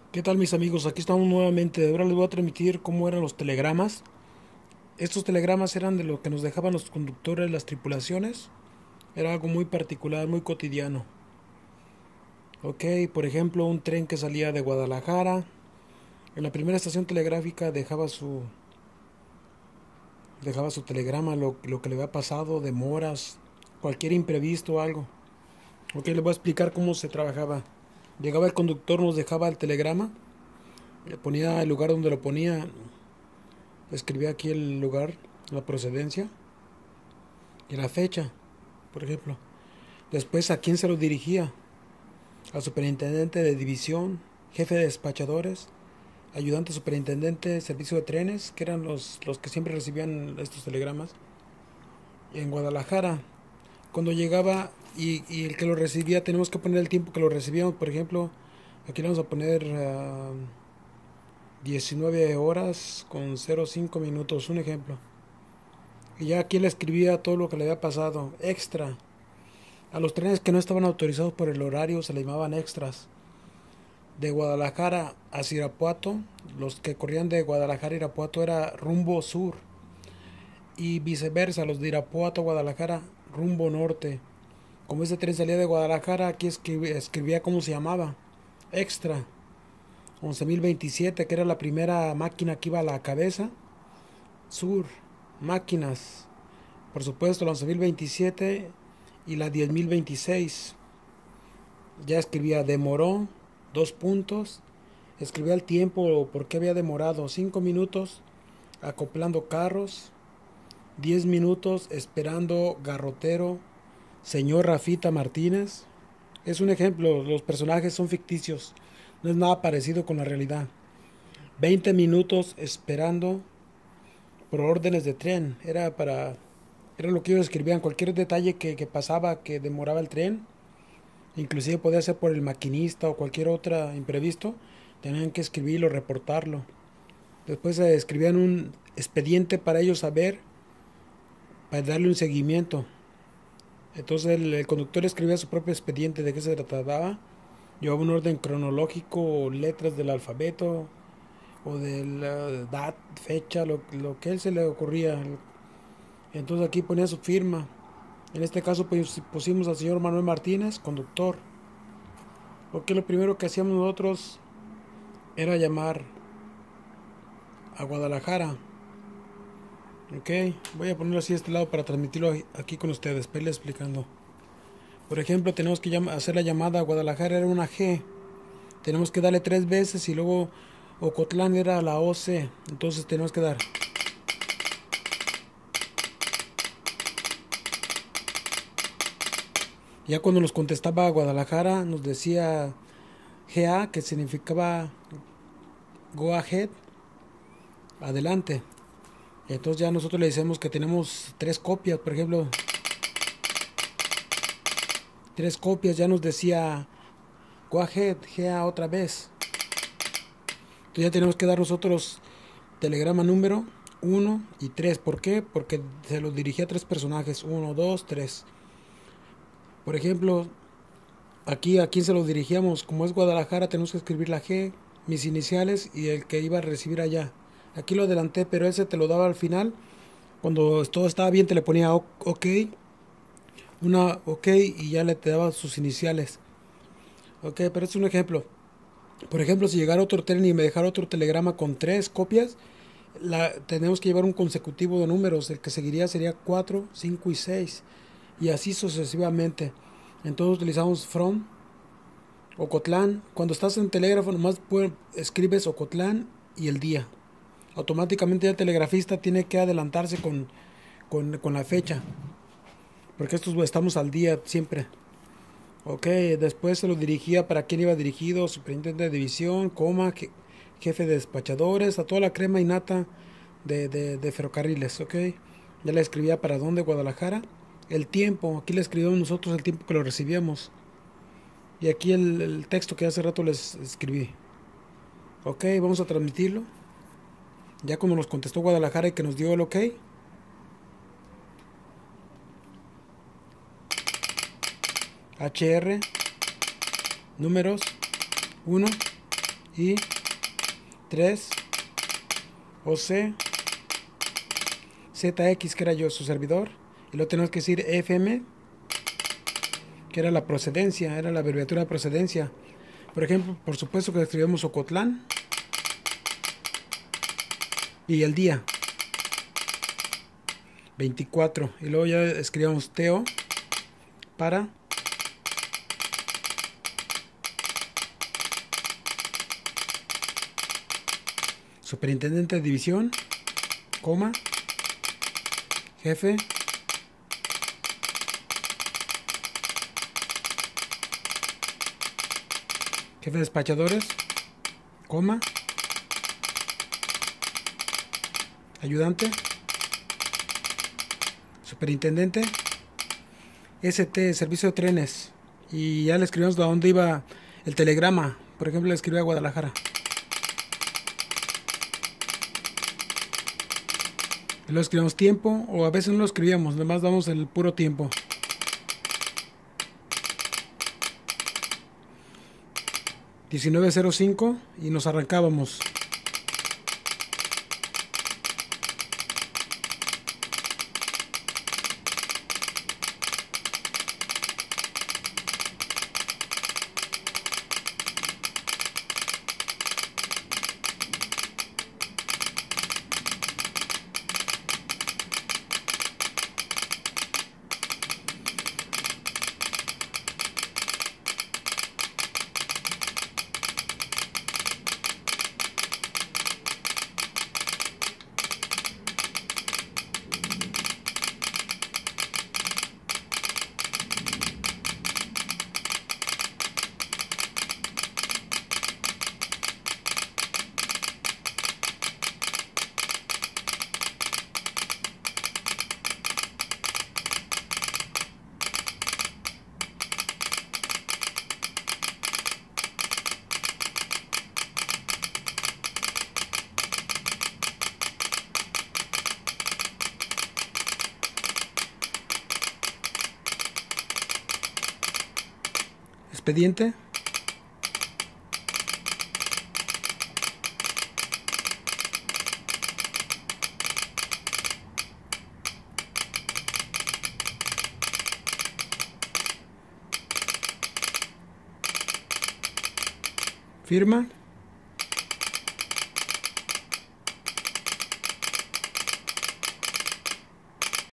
¿Qué tal, mis amigos? Aquí estamos nuevamente. Ahora les voy a transmitir cómo eran los telegramas. Estos telegramas eran de lo que nos dejaban los conductores, las tripulaciones. Era algo muy particular, muy cotidiano. Ok, por ejemplo, un tren que salía de Guadalajara. En la primera estación telegráfica dejaba su telegrama, lo que le había pasado, demoras, cualquier imprevisto o algo. Ok, les voy a explicar cómo se trabajaba. Llegaba el conductor, nos dejaba el telegrama, le ponía el lugar donde lo ponía, escribía aquí el lugar, la procedencia y la fecha, por ejemplo. Después, ¿a quién se lo dirigía? Al superintendente de división, jefe de despachadores, ayudante superintendente de servicio de trenes, que eran los que siempre recibían estos telegramas. Y en Guadalajara, cuando llegaba y el que lo recibía, tenemos que poner el tiempo que lo recibíamos. Por ejemplo, aquí le vamos a poner 19 horas con 05 minutos, un ejemplo. Y ya aquí le escribía todo lo que le había pasado, extra. A los trenes que no estaban autorizados por el horario se les llamaban extras. De Guadalajara a Irapuato, los que corrían de Guadalajara a Irapuato era rumbo sur. Y viceversa, los de Irapuato a Guadalajara, rumbo norte. Como este tren salía de Guadalajara, aquí escribía cómo se llamaba. Extra. 11.027, que era la primera máquina que iba a la cabeza. Sur. Máquinas. Por supuesto, la 11.027 y la 10.026. Ya escribía demoró, dos puntos. Escribía el tiempo, por qué había demorado, 5 minutos acoplando carros, 10 minutos esperando garrotero, señor Rafita Martínez. Es un ejemplo, los personajes son ficticios, no es nada parecido con la realidad. 20 minutos esperando por órdenes de tren, era lo que ellos escribían, cualquier detalle que pasaba, que demoraba el tren. Inclusive podía ser por el maquinista o cualquier otro imprevisto. Tenían que escribirlo, reportarlo. Después escribían un expediente para ellos saber, para darle un seguimiento. Entonces el conductor escribía su propio expediente de qué se trataba. Llevaba un orden cronológico, o letras del alfabeto, o de la edad, fecha, lo que a él se le ocurría. Entonces aquí ponía su firma. En este caso pues, pusimos al señor Manuel Martínez, conductor. Porque lo primero que hacíamos nosotros era llamar a Guadalajara. Ok, voy a ponerlo así de este lado para transmitirlo aquí con ustedes, para irles explicando. Por ejemplo, tenemos que hacer la llamada a Guadalajara, era una G. Tenemos que darle 3 veces y luego Ocotlán era la OC. Entonces tenemos que dar. Ya cuando nos contestaba Guadalajara, nos decía GA, que significaba Go Ahead, adelante. Entonces ya nosotros le decimos que tenemos 3 copias, por ejemplo, 3 copias, ya nos decía Go Ahead, GA otra vez. Entonces ya tenemos que dar nosotros telegrama número 1 y 3. ¿Por qué? Porque se lo dirigía a 3 personajes, 1, 2, 3. Por ejemplo, aquí a quién se lo dirigíamos, como es Guadalajara, tenemos que escribir la G, mis iniciales y el que iba a recibir allá. Aquí lo adelanté, pero ese te lo daba al final. Cuando todo estaba bien te le ponía OK, una OK y ya le te daba sus iniciales. OK, pero es un ejemplo. Por ejemplo, si llegara otro tren y me dejara otro telegrama con 3 copias, tenemos que llevar un consecutivo de números. El que seguiría sería 4, 5 y 6. Y así sucesivamente. Entonces utilizamos from, Ocotlán. Cuando estás en telégrafo, nomás escribes Ocotlán y el día. Automáticamente el telegrafista tiene que adelantarse con la fecha. Porque estamos al día siempre. Ok, después se lo dirigía para quién iba dirigido, superintendente de división, jefe de despachadores, a toda la crema innata de ferrocarriles, ok. Ya le escribía para dónde, Guadalajara. El tiempo, aquí le escribimos nosotros el tiempo que lo recibíamos. Y aquí el texto que hace rato les escribí. Ok, vamos a transmitirlo. Ya cuando nos contestó Guadalajara y que nos dio el ok. HR, números 1 y 3 OC ZX, que era yo su servidor, y luego tenemos que decir FM, que era la procedencia, era la abreviatura de procedencia. Por ejemplo, por supuesto que escribimos Ocotlán y el día 24, y luego ya escribimos Teo para superintendente de división, coma, jefe, jefe de despachadores, coma, ayudante, superintendente, ST, servicio de trenes, y ya le escribimos a dónde iba el telegrama. Por ejemplo, le escribí a Guadalajara. Y luego escribimos tiempo, o a veces no lo escribíamos, nomás damos el puro tiempo. (19:05) y nos arrancábamos. Expediente. Firma.